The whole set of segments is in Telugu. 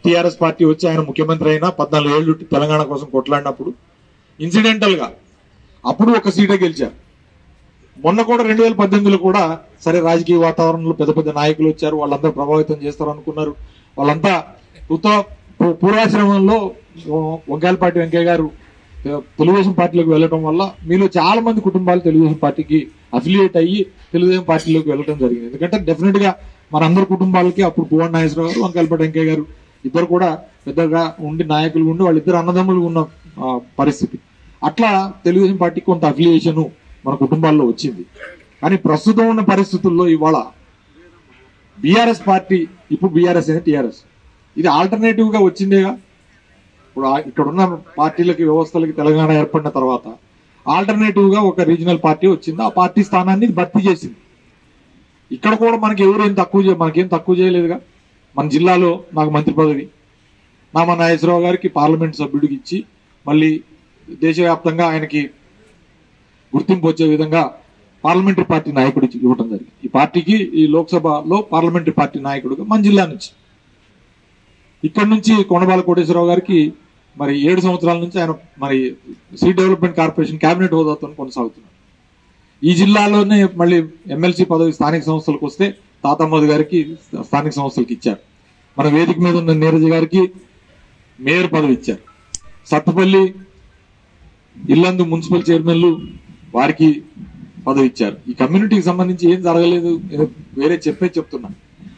టీఆర్ఎస్ పార్టీ వచ్చి ఆయన ముఖ్యమంత్రి అయినా 14 ఏళ్ళు తెలంగాణ కోసం కొట్లాడినప్పుడు ఇన్సిడెంటల్ గా అప్పుడు ఒక సీటే గెలిచారు. మొన్న కూడా 2018లో కూడా సరే రాజకీయ వాతావరణంలో పెద్ద పెద్ద నాయకులు వచ్చారు, వాళ్ళందరూ ప్రభావితం చేస్తారు అనుకున్నారు. వాళ్ళంతా పూర్వాశ్రమంలో వంకాయలపాటి వెంకయ్య గారు తెలుగుదేశం పార్టీలోకి వెళ్ళడం వల్ల మీలో చాలా మంది కుటుంబాలు తెలుగుదేశం పార్టీకి అఫిలియేట్ అయ్యి తెలుగుదేశం పార్టీలోకి వెళ్ళడం జరిగింది. ఎందుకంటే డెఫినెట్ గా మనందరి కుటుంబాలకి అప్పుడు పువ్వాడ నాగేశ్వరరావు గారు, వంకాయలపాటి వెంకయ్య గారు ఇద్దరు కూడా పెద్దగా ఉండి నాయకులు ఉండి వాళ్ళిద్దరు అన్నదమ్ములు ఉన్న పరిస్థితి. అట్లా తెలుగుదేశం పార్టీకి కొంత అఫిలియేషన్ మన కుటుంబాల్లో వచ్చింది. కానీ ప్రస్తుతం ఉన్న పరిస్థితుల్లో ఇవాళ బీఆర్ఎస్ పార్టీ, ఇప్పుడు బీఆర్ఎస్ అనేది టీఆర్ఎస్, ఇది ఆల్టర్నేటివ్ గా వచ్చిందేగా. ఇప్పుడు ఇక్కడ ఉన్న పార్టీలకి వ్యవస్థలకి తెలంగాణ ఏర్పడిన తర్వాత ఆల్టర్నేటివ్ గా ఒక రీజనల్ పార్టీ వచ్చింది. ఆ పార్టీ స్థానాన్ని భర్తీ చేసింది. ఇక్కడ కూడా మనకేం తక్కువ చేయలేదుగా. మన జిల్లాలో నాకు మంత్రి పదవి, నామా నాగేశ్వరరావు గారికి పార్లమెంట్ సభ్యుడికి ఇచ్చి మళ్ళీ దేశవ్యాప్తంగా ఆయనకి గుర్తింపు వచ్చే విధంగా పార్లమెంటరీ పార్టీ నాయకుడికి ఇవ్వడం జరిగింది. ఈ పార్టీకి ఈ లోక్సభలో పార్లమెంటరీ పార్టీ నాయకుడిగా మన జిల్లా నుంచి, ఇక్కడ నుంచి కొండబాల కోటేశ్వరరావు గారికి మరి 7 సంవత్సరాల నుంచి ఆయన మరి సి డెవలప్మెంట్ కార్పొరేషన్ కేబినెట్ హోదాతో కొనసాగుతున్నారు. ఈ జిల్లాలోనే మళ్ళీ ఎమ్మెల్సీ పదవి స్థానిక సంస్థలకు వస్తే తాతమ్మోద్ గారికి స్థానిక సంస్థలకు ఇచ్చారు. మన వేదిక మీద ఉన్న నీరజ్ గారికి మేయర్ పదవి ఇచ్చారు. సత్తుపల్లి ఇల్లందు మున్సిపల్ చైర్మన్లు వారికి పదవి ఇచ్చారు. ఈ కమ్యూనిటీకి సంబంధించి ఏం జరగలేదు, వేరే చెప్తున్నా.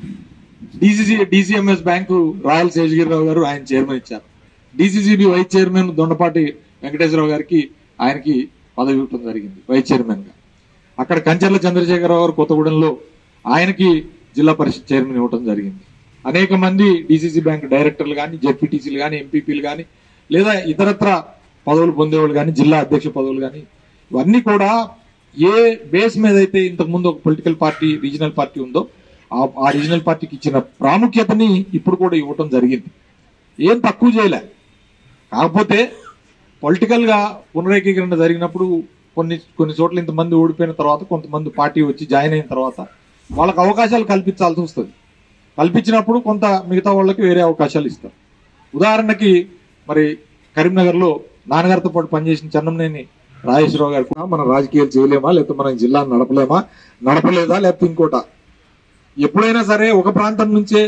డిసిఎంఎస్ బ్యాంకు రాయల్ శేషగిరిరావు గారు ఆయన చైర్మన్ ఇచ్చారు. DCCB vice chairman Dondapati Venkateswararao గారికి ఆయనకి పదవి ఇవ్వడం జరిగింది వైస్ చైర్మన్ గా. అక్కడ కంచర్ల చంద్రశేఖరరావు గారు కొత్తగూడెంలో ఆయనకి జిల్లా పరిషత్ చైర్మన్ ఇవ్వడం జరిగింది. అనేక మంది డిసిసి బ్యాంక్ డైరెక్టర్లు కానీ, జెడ్పీటీసీలు కానీ, ఎంపీపీలు కానీ, లేదా ఇతరత్ర పదవులు పొందేవాళ్ళు కానీ, జిల్లా అధ్యక్ష పదవులు కానీ, ఇవన్నీ కూడా ఏ బేస్ మీద అయితే ఇంతకుముందు ఒక పొలిటికల్ పార్టీ రీజనల్ పార్టీ ఉందో ఆ రీజనల్ పార్టీకి ఇచ్చిన ప్రాముఖ్యతని ఇప్పుడు కూడా ఇవ్వటం జరిగింది. ఏం తక్కువ చేయలే. కాకపోతే పొలిటికల్ గా పునరేకీకరణ జరిగినప్పుడు కొన్ని చోట్ల ఇంతమంది ఓడిపోయిన తర్వాత కొంతమంది పార్టీ వచ్చి జాయిన్ అయిన తర్వాత వాళ్ళకి అవకాశాలు కల్పించాల్సి వస్తుంది. కల్పించినప్పుడు కొంత మిగతా వాళ్ళకి వేరే అవకాశాలు ఇస్తారు. ఉదాహరణకి మరి కరీంనగర్ లో నాన్నగారితో పాటు పనిచేసిన చెన్నంనేని రాజేశ్వరరావు గారు కూడా మన రాజకీయాలు చేయలేమా, లేకపోతే మన జిల్లాను నడపలేదా, లేకపోతే ఇంకోట. ఎప్పుడైనా సరే ఒక ప్రాంతం నుంచే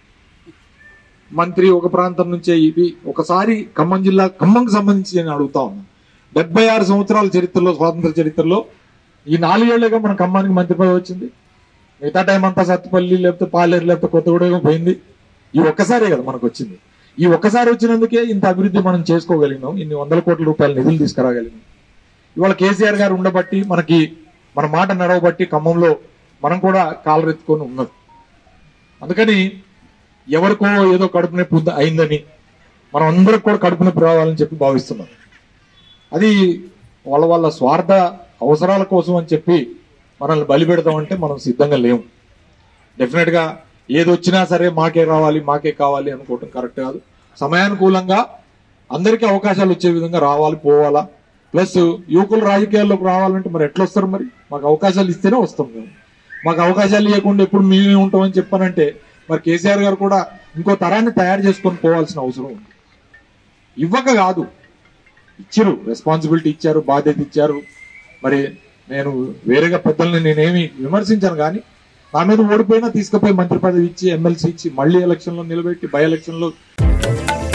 మంత్రి, ఒక ప్రాంతం నుంచే ఇది. ఒకసారి ఖమ్మంకి సంబంధించి నేను అడుగుతా ఉన్నా. 76 సంవత్సరాల చరిత్రలో, స్వాతంత్ర చరిత్రలో ఈ 4 ఏళ్లుగా మన ఖమ్మానికి మంత్రి పదవి వచ్చింది. మిగతా టైం అంతా సత్తుపల్లి, లేకపోతే పాలేరు, లేకపోతే కొత్తగూడెం పోయింది. ఈ ఒక్కసారే కదా మనకు వచ్చింది. ఈ ఒక్కసారి వచ్చినందుకే ఇంత అభివృద్ధి మనం చేసుకోగలిగినాం, ఇన్ని 100 కోట్ల రూపాయల నిధులు తీసుకురాగలిగినాం. ఇవాళ కేసీఆర్ గారు ఉండబట్టి, మన మాట నడవబట్టి ఖమ్మంలో మనం కూడా కాలరెత్తుకొని ఉన్నది. అందుకని ఎవరికో ఏదో కడుపు నొప్పి అయిందని మనం అందరికి కూడా కడుపు నొప్పి రావాలని చెప్పి భావిస్తున్నాం. అది వాళ్ళ స్వార్థ అవసరాల కోసం అని చెప్పి మనల్ని బలి పెడతామంటే మనం సిద్ధంగా లేము. డెఫినెట్ గా ఏది వచ్చినా సరే మాకే రావాలి, మాకే కావాలి అనుకోవటం కరెక్ట్ కాదు. సమయానుకూలంగా అందరికీ అవకాశాలు వచ్చే విధంగా రావాలి, పోవాలా. ప్లస్ యువకులు రాజకీయాల్లోకి రావాలంటే మరి ఎట్లా వస్తారు? మరి మాకు అవకాశాలు ఇస్తేనే వస్తాం. మేము మాకు అవకాశాలు ఇవ్వకుండా ఎప్పుడు మేమే ఉంటామని చెప్పానంటే మరి కేసీఆర్ గారు కూడా ఇంకో తరాన్ని తయారు చేసుకొని పోవాల్సిన అవసరం ఉంది. ఇవ్వక కాదు, ఇచ్చారు, రెస్పాన్సిబిలిటీ ఇచ్చారు, బాధ్యత ఇచ్చారు. మరి నేను వేరేగా పెద్దల్ని నేనేమి విమర్శించాను, కానీ నా మీద ఓడిపోయినా తీసుకుపోయి మంత్రి పదవి ఇచ్చి, ఎమ్మెల్సీ ఇచ్చి, మళ్ళీ ఎలక్షన్ లో నిలబెట్టి, బై ఎలక్షన్ లో